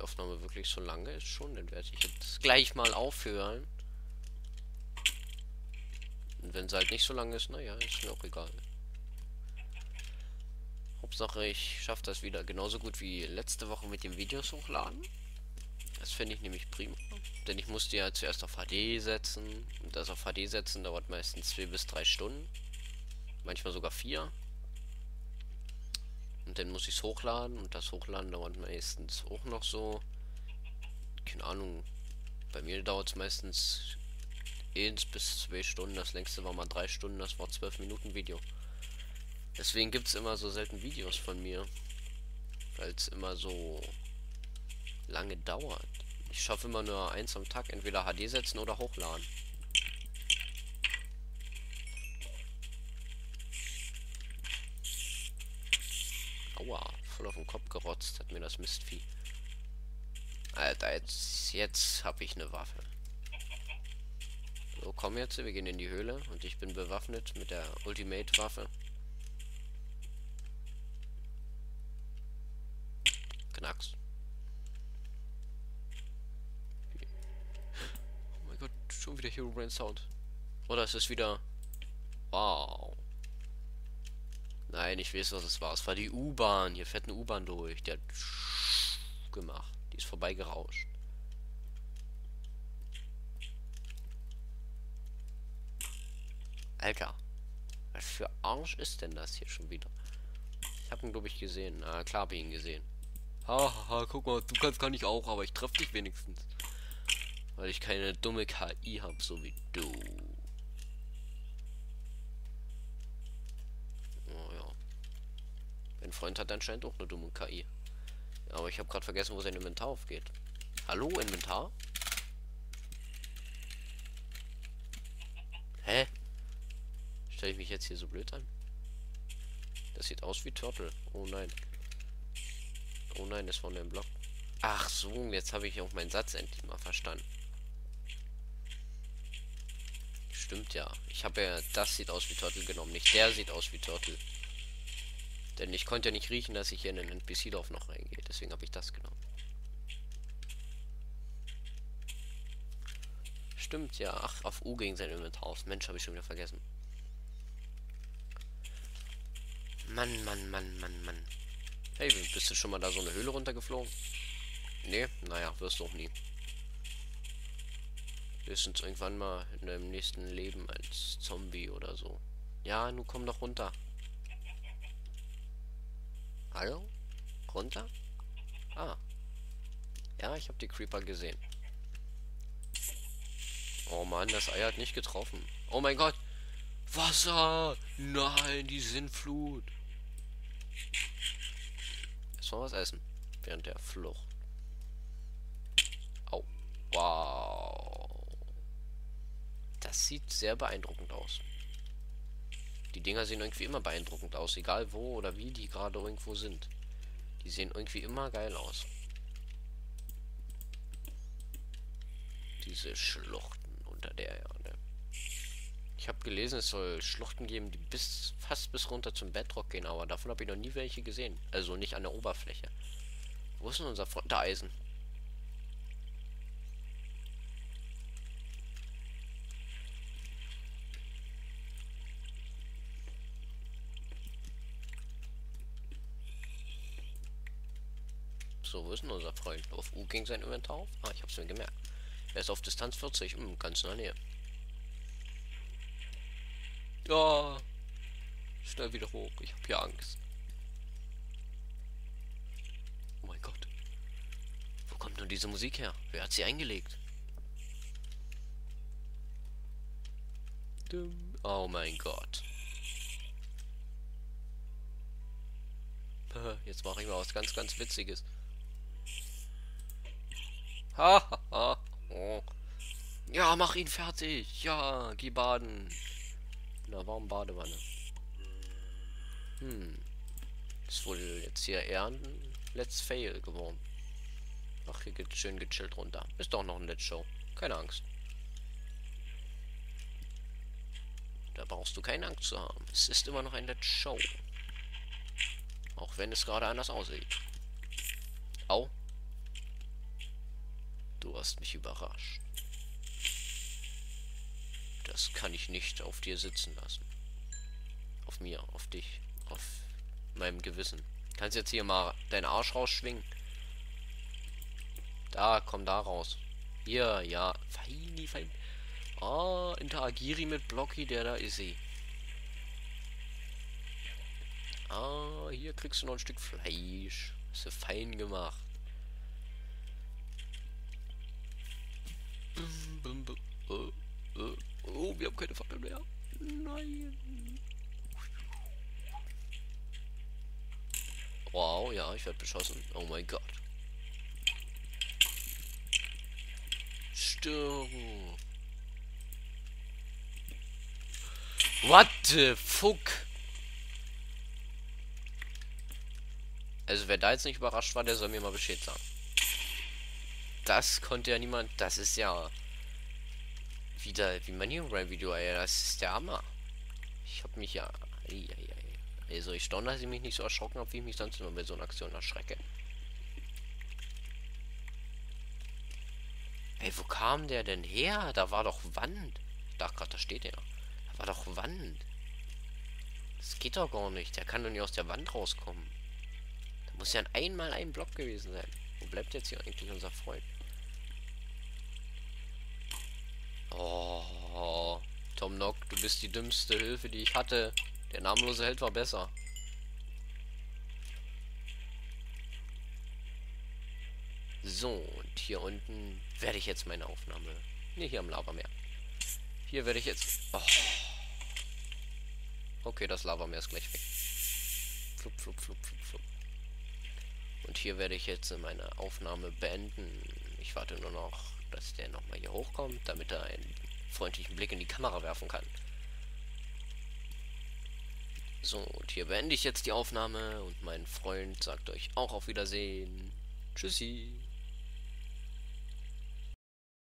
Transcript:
die Aufnahme wirklich so lange ist schon, dann werde ich jetzt gleich mal aufhören. Und wenn es halt nicht so lange ist, naja, ist mir auch egal. Hauptsache, ich schaffe das wieder genauso gut wie letzte Woche mit den Videos hochladen. Das finde ich nämlich prima. Denn ich musste ja zuerst auf HD setzen. Und das auf HD setzen dauert meistens 2 bis 3 Stunden. Manchmal sogar 4. Und dann muss ich es hochladen. Und das Hochladen dauert meistens auch noch so. Keine Ahnung. Bei mir dauert es meistens 1 bis 2 Stunden. Das längste war mal 3 Stunden. Das war 12 Minuten Video. Deswegen gibt es immer so selten Videos von mir. Weil es immer so lange dauert. Ich schaffe immer nur eins am Tag. Entweder HD setzen oder hochladen. Aua, voll auf den Kopf gerotzt hat mir das Mistvieh. Alter, jetzt habe ich eine Waffe. So, komm jetzt, wir gehen in die Höhle und ich bin bewaffnet mit der Ultimate-Waffe. Knacks. Oh mein Gott, schon wieder Herobrine Sound. Oder es ist wieder... Wow. Nein, ich weiß, was es war. Es war die U-Bahn. Hier fährt eine U-Bahn durch. Die hat gemacht. Die ist vorbeigerauscht. Alter. Was für Arsch ist denn das hier schon wieder? Ich habe ihn, glaube ich, gesehen. Na, klar habe ich ihn gesehen. Haha, guck mal, du kannst gar nicht auch, aber ich treffe dich wenigstens. Weil ich keine dumme KI habe, so wie du. Oh ja. Mein Freund hat anscheinend auch eine dumme KI. Ja, aber ich habe gerade vergessen, wo sein Inventar aufgeht. Hallo, Inventar? Hä? Stelle ich mich jetzt hier so blöd an? Das sieht aus wie Turtle. Oh nein. Oh nein, das war nur ein Block. Ach so, jetzt habe ich auch meinen Satz endlich mal verstanden. Stimmt ja. Ich habe ja, das sieht aus wie Turtle genommen, nicht der sieht aus wie Turtle. Denn ich konnte ja nicht riechen, dass ich hier in den NPC-Dorf noch reingehe. Deswegen habe ich das genommen. Stimmt ja. Ach, auf U gegen sein Inventar aus. Mensch, habe ich schon wieder vergessen. Mann, Mann, Mann, Mann, Mann. Hey, bist du schon mal da so eine Höhle runtergeflogen? Nee, naja, wirst du auch nie. Höchstens irgendwann mal in deinem nächsten Leben als Zombie oder so. Ja, nun komm doch runter. Hallo? Runter? Ah. Ja, ich habe die Creeper gesehen. Oh Mann, das Ei hat nicht getroffen. Oh mein Gott. Wasser! Nein, die Sintflut. Erstmal was essen. Während der Flucht. Au. Wow. Das sieht sehr beeindruckend aus. Die Dinger sehen irgendwie immer beeindruckend aus. Egal wo oder wie die gerade irgendwo sind. Die sehen irgendwie immer geil aus. Diese Schluchten unter der Erde. Ich habe gelesen, es soll Schluchten geben, die fast bis runter zum Bedrock gehen, aber davon habe ich noch nie welche gesehen. Also nicht an der Oberfläche. Wo ist denn unser Freund? Da Eisen. So, wo ist denn unser Freund? Auf U ging sein Inventar auf? Ah, ich hab's mir gemerkt. Er ist auf Distanz 40. Ganz in der Nähe. Ja, schnell wieder hoch. Ich habe hier Angst. Oh mein Gott. Wo kommt nun diese Musik her? Wer hat sie eingelegt? Oh mein Gott. Jetzt mache ich mal was ganz, ganz Witziges. Hahaha. Oh. Ja, mach ihn fertig. Ja, geh baden. In der warmen Badewanne. Ist wohl jetzt hier eher ein Let's Fail geworden. Ach, hier geht schön gechillt runter. Ist doch noch ein Let's Show. Keine Angst. Da brauchst du keine Angst zu haben. Es ist immer noch ein Let's Show. Auch wenn es gerade anders aussieht. Au. Du hast mich überrascht. Das kann ich nicht auf dir sitzen lassen. Auf mir, auf dich, auf meinem Gewissen. Kannst jetzt hier mal deinen Arsch rausschwingen. Da, komm da raus. Hier, ja. Feini, fein. Ah, interagiere mit Blocky, der da ist sie. Ah, hier kriegst du noch ein Stück Fleisch. Hast du fein gemacht. Oh, wir haben keine Fackel mehr. Nein. Wow, ja, ich werde beschossen. Oh mein Gott. Stirb. What the fuck? Also wer da jetzt nicht überrascht war, der soll mir mal Bescheid sagen. Das konnte ja niemand. Das ist ja wieder wie mein Video, ey. Das ist der Hammer. Ich hab mich ja. Also ich staune, dass ich mich nicht so erschrocken habe, wie ich mich sonst immer bei so einer Aktion erschrecke. Ey, wo kam der denn her? Da war doch Wand. Ich dachte gerade, da steht der. Da war doch Wand. Das geht doch gar nicht. Der kann doch nicht aus der Wand rauskommen. Da muss ja einmal ein Block gewesen sein. Wo bleibt jetzt hier eigentlich unser Freund? Oh, Tom Nock, du bist die dümmste Hilfe, die ich hatte. Der namenlose Held war besser. So, und hier unten werde ich jetzt meine Aufnahme. Ne, hier am Lavameer. Hier werde ich jetzt. Oh. Okay, das Lavameer ist gleich weg. Flup, flup, flup, flup, flup. Und hier werde ich jetzt meine Aufnahme beenden. Ich warte nur noch, dass der nochmal hier hochkommt, damit er einen freundlichen Blick in die Kamera werfen kann. So, und hier beende ich jetzt die Aufnahme und mein Freund sagt euch auch auf Wiedersehen. Tschüssi.